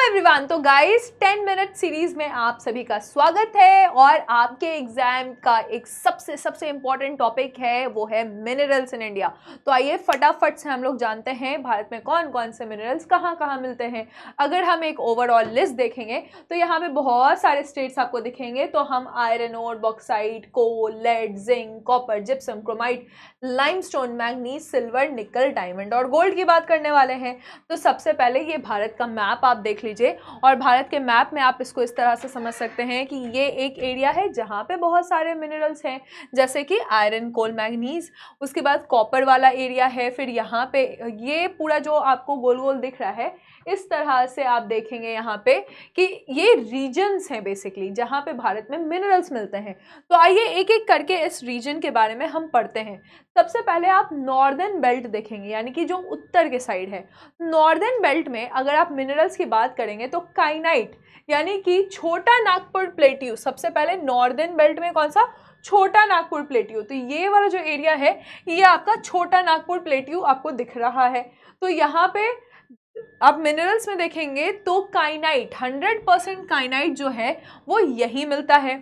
Everyone, तो guys 10 minute series में आप सभी का स्वागत है। और आपके एग्जाम का एक सबसे इम्पोर्टेंट टॉपिक है, वो है मिनरल्स इन इंडिया। तो आइए फटाफट से हम लोग जानते हैं भारत में कौन कौन से मिनरल्स कहाँ कहाँ मिलते हैं। अगर हम एक ओवरऑल लिस्ट देखेंगे तो यहाँ पे बहुत सारे स्टेट्स आपको दिखेंगे। तो हम iron ore, bauxite, coal, lead, zinc, copper, gypsum, chromite, limestone, manganese, silver, nickel, diamond और गोल्ड की बात करने वाले हैं। तो सबसे पहले ये भारत का मैप आप देख लीजिए, और भारत के मैप में आप इसको इस तरह से समझ सकते हैं कि ये एक एरिया है जहाँ पे बहुत सारे मिनरल्स हैं, जैसे कि आयरन, कोल, मैंगनीज। उसके बाद कॉपर वाला एरिया है। फिर यहाँ पे ये पूरा जो आपको गोल गोल दिख रहा है, इस तरह से आप देखेंगे यहाँ पे कि ये रीजन्स हैं बेसिकली जहाँ पे भारत में मिनरल्स मिलते हैं। तो आइए एक एक करके इस रीजन के बारे में हम पढ़ते हैं। सबसे पहले आप नॉर्दर्न बेल्ट देखेंगे, यानी कि जो उत्तर के साइड है। नॉर्दर्न बेल्ट में अगर आप मिनरल्स की बात करेंगे तो काइनाइट यानी कि छोटा नागपुर प्लेट्यू, सबसे पहले नॉर्दर्न बेल्ट में कौन सा, छोटा नागपुर प्लेट्यू। तो ये वाला जो एरिया है ये आपका छोटा नागपुर प्लेट्यू आपको दिख रहा है। तो यहाँ पे आप मिनरल्स में देखेंगे तो काइनाइट 100% काइनाइट जो है वो यही मिलता है।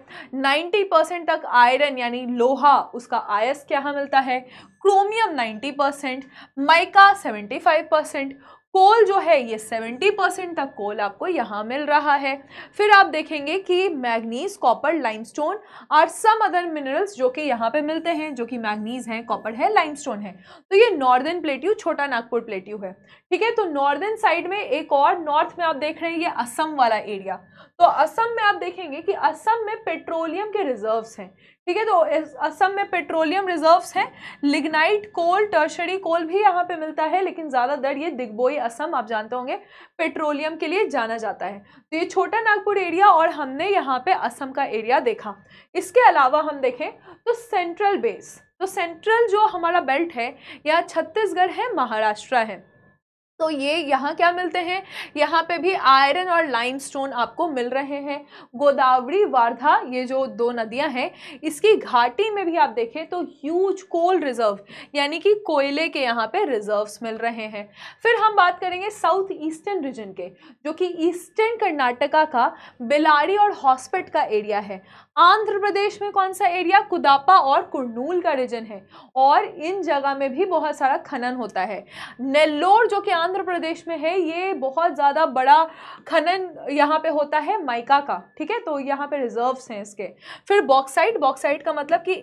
90% तक आयरन यानी लोहा, उसका आयस्क यहाँ मिलता है। क्रोमियम 90%, माइका 75%, कोल जो है ये 70% तक कोल आपको यहाँ मिल रहा है। फिर आप देखेंगे कि मैग्नीज, कॉपर, लाइमस्टोन और सम अदर मिनरल्स जो कि यहाँ पे मिलते हैं, जो कि मैग्नीज हैं, कॉपर है, लाइमस्टोन है। तो ये नॉर्दर्न प्लेट्यू, छोटा नागपुर प्लेट्यू है। ठीक है, तो नॉर्दर्न साइड में एक और नॉर्थ में आप देख रहे हैं ये असम वाला एरिया। तो असम में आप देखेंगे कि असम में पेट्रोलियम के रिजर्व्स हैं। ठीक है, तो इस असम में पेट्रोलियम रिजर्व्स हैं। लिग्नाइट कोल, टर्शरी कोल भी यहाँ पे मिलता है, लेकिन ज़्यादातर ये दिग्बोई असम आप जानते होंगे पेट्रोलियम के लिए जाना जाता है। तो ये छोटा नागपुर एरिया और हमने यहाँ पे असम का एरिया देखा। इसके अलावा हम देखें तो सेंट्रल बेस, तो सेंट्रल जो हमारा बेल्ट है यहाँ छत्तीसगढ़ है, महाराष्ट्र है। तो ये यहाँ क्या मिलते हैं, यहाँ पे भी आयरन और लाइमस्टोन आपको मिल रहे हैं। गोदावरी, वारधा, ये जो दो नदियाँ हैं, इसकी घाटी में भी आप देखें तो ह्यूज कोल रिजर्व यानी कि कोयले के यहाँ पे रिजर्व्स मिल रहे हैं। फिर हम बात करेंगे साउथ ईस्टर्न रीजन के, जो कि ईस्टर्न कर्नाटका का बेलारी और हॉस्पेट का एरिया है। आंध्र प्रदेश में कौन सा एरिया, कुदापा और कुर्नूल का रीजन है, और इन जगह में भी बहुत सारा खनन होता है। नेल्लोर जो कि आंध्र प्रदेश में है, ये बहुत ज़्यादा बड़ा खनन यहाँ पे होता है माइका का। ठीक है, तो यहाँ पे रिजर्व्स हैं इसके। फिर बॉक्साइट, बॉक्साइट का मतलब कि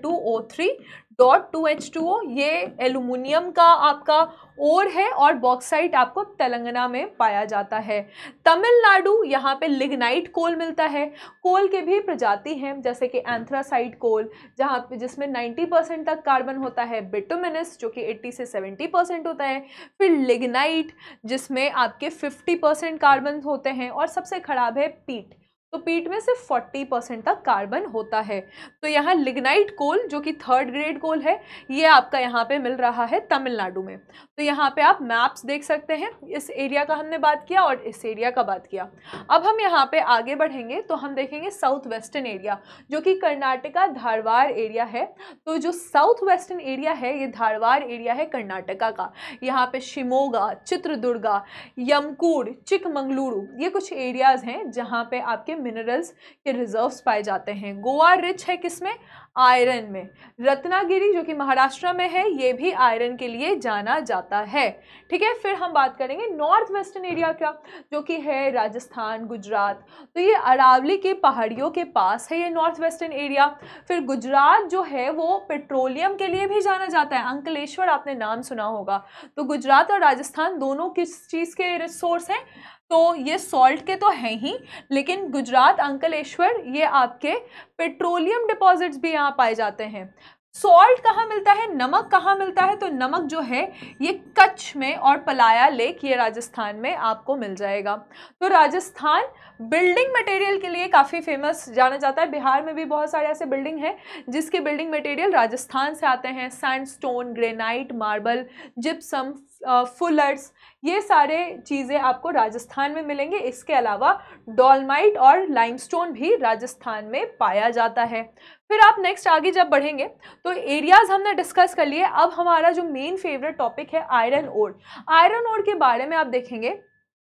Al2O3.2H2O, ये एल्यूमिनियम का आपका ओर है, और बॉक्साइट आपको तेलंगाना में पाया जाता है। तमिलनाडु, यहाँ पे लिग्नाइट कोल मिलता है। कोल के भी प्रजाति हैं, जैसे कि एंथ्रासाइट कोल जहाँ पे जिसमें 90% तक कार्बन होता है। बिटुमिनस जो कि 80 से 70% होता है। फिर लिग्नाइट जिसमें आपके 50% कार्बन होते हैं। और सबसे खराब है पीट, तो पीट में सिर्फ 40% तक कार्बन होता है। तो यहाँ लिग्नाइट कोल जो कि 3rd ग्रेड कोल है, ये आपका यहाँ पे मिल रहा है तमिलनाडु में। तो यहाँ पे आप मैप्स देख सकते हैं। इस एरिया का हमने बात किया और इस एरिया का बात किया। अब हम यहाँ पे आगे बढ़ेंगे तो हम देखेंगे साउथ वेस्टर्न एरिया, जो कि कर्नाटका धारवाड़ एरिया है। तो जो साउथ वेस्टर्न एरिया है ये धारवाड़ एरिया है कर्नाटका का। यहाँ पे शिमोगा, चित्रदुर्गा, यमकूर, चिकमंगलुरु, ये कुछ एरियाज हैं जहाँ पे आपके मिनरल्स के रिजर्व्स पाए जाते हैं। गोवा रिच है किसमें, आयरन में। रत्नागिरी जो कि महाराष्ट्र में है, ये भी आयरन के लिए जाना जाता है। ठीक है, फिर हम बात करेंगे नॉर्थ वेस्टर्न एरिया का, जो कि है राजस्थान, गुजरात। तो ये अरावली के पहाड़ियों के पास है ये नॉर्थ वेस्टर्न एरिया। फिर गुजरात जो है वो पेट्रोलियम के लिए भी जाना जाता है। अंकलेश्वर आपने नाम सुना होगा। तो गुजरात और राजस्थान दोनों किस चीज़ के रिसोर्स हैं, तो ये सॉल्ट के तो हैं ही, लेकिन गुजरात, अंकलेश्वर, ये आपके पेट्रोलियम डिपॉजिट्स भी यहाँ पाए जाते हैं। सॉल्ट कहाँ मिलता है, नमक कहाँ मिलता है, तो नमक जो है ये कच्छ में और पलाया लेक, ये राजस्थान में आपको मिल जाएगा। तो राजस्थान बिल्डिंग मटेरियल के लिए काफ़ी फेमस जाना जाता है। बिहार में भी बहुत सारे ऐसे बिल्डिंग हैं जिसके बिल्डिंग मटेरियल राजस्थान से आते हैं। Sandstone, granite, marble, gypsum, fuller's, ये सारे चीज़ें आपको राजस्थान में मिलेंगे। इसके अलावा डॉलमाइट और लाइमस्टोन भी राजस्थान में पाया जाता है। फिर आप नेक्स्ट आगे जब बढ़ेंगे तो एरियाज हमने डिस्कस कर लिए। अब हमारा जो मेन फेवरेट टॉपिक है आयरन ओर। आयरन ओर के बारे में आप देखेंगे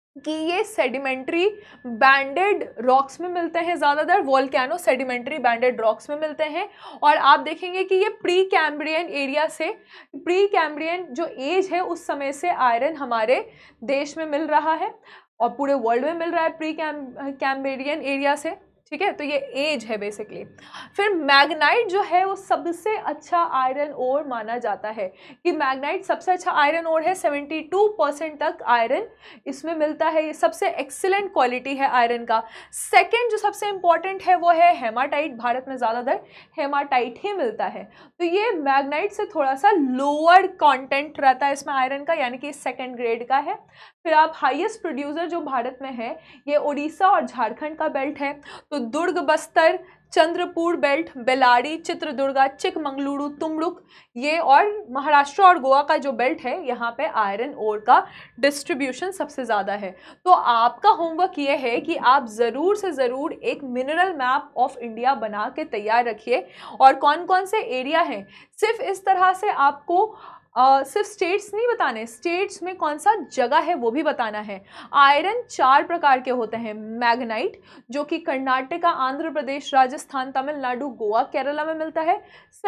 कि ये सेडिमेंट्री बैंडेड रॉक्स में मिलते हैं, ज़्यादातर वोल्केनो सेडिमेंट्री बैंडेड रॉक्स में मिलते हैं। और आप देखेंगे कि ये प्री कैम्ब्रियन एरिया से, प्री कैम्ब्रियन जो एज है उस समय से आयरन हमारे देश में मिल रहा है और पूरे वर्ल्ड में मिल रहा है प्री कैम्ब्रियन एरिया से, ठीक है। तो ये एज है बेसिकली। फिर मैग्नाइट जो है वो सबसे अच्छा आयरन ओर माना जाता है, कि मैग्नाइट सबसे अच्छा आयरन ओर है, 72% तक आयरन इसमें मिलता है, ये सबसे एक्सीलेंट क्वालिटी है आयरन का। सेकंड जो सबसे इंपॉर्टेंट है वो है हेमाटाइट, भारत में ज़्यादातर हेमाटाइट ही मिलता है। तो ये मैग्नाइट से थोड़ा सा लोअर कॉन्टेंट रहता है इसमें आयरन का, यानी कि सेकेंड ग्रेड का है। फिर आप हाईएस्ट प्रोड्यूसर जो भारत में है ये उड़ीसा और झारखंड का बेल्ट है। तो दुर्ग, बस्तर, चंद्रपुर बेल्ट, बेलारी, चित्रदुर्गा, चिकमंगलुरु, तुमलुक, ये और महाराष्ट्र और गोवा का जो बेल्ट है यहाँ पे आयरन ओर का डिस्ट्रीब्यूशन सबसे ज़्यादा है। तो आपका होमवर्क ये है कि आप ज़रूर से ज़रूर एक मिनरल मैप ऑफ इंडिया बना के तैयार रखिए, और कौन कौन से एरिया हैं, सिर्फ इस तरह से आपको सिर्फ स्टेट्स नहीं बताने, स्टेट्स में कौन सा जगह है वो भी बताना है। आयरन 4 प्रकार के होते हैं। मैग्नाइट जो कि कर्नाटका, आंध्र प्रदेश, राजस्थान, तमिलनाडु, गोवा, केरला में मिलता है,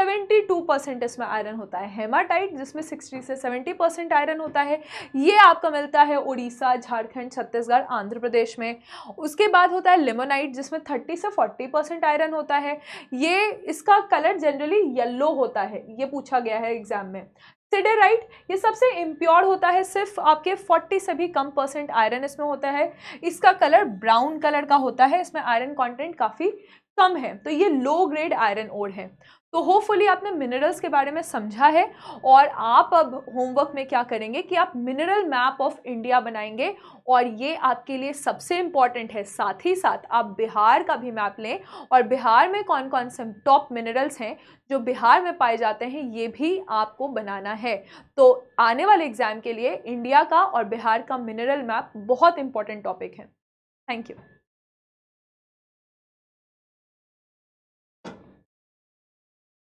72% इसमें आयरन होता है। हेमाटाइट जिसमें 60 से 70% आयरन होता है, ये आपका मिलता है उड़ीसा, झारखंड, छत्तीसगढ़, आंध्र प्रदेश में। उसके बाद होता है लिमोनाइट जिसमें 30 से 40% आयरन होता है, ये इसका कलर जनरली येलो होता है, ये पूछा गया है एग्जाम में। सिडेराइट ये सबसे इम्प्योर होता है, सिर्फ आपके 40 से भी कम % आयरन इसमें होता है, इसका कलर ब्राउन कलर का होता है, इसमें आयरन कंटेंट काफ़ी कम है, तो ये लो ग्रेड आयरन ओर है। तो होपफुली आपने मिनरल्स के बारे में समझा है, और आप अब होमवर्क में क्या करेंगे कि आप मिनरल मैप ऑफ इंडिया बनाएंगे, और ये आपके लिए सबसे इम्पॉर्टेंट है। साथ ही साथ आप बिहार का भी मैप लें, और बिहार में कौन कौन से टॉप मिनरल्स हैं जो बिहार में पाए जाते हैं ये भी आपको बनाना है। तो आने वाले एग्जाम के लिए इंडिया का और बिहार का मिनरल मैप बहुत इंपॉर्टेंट टॉपिक है। Thank you.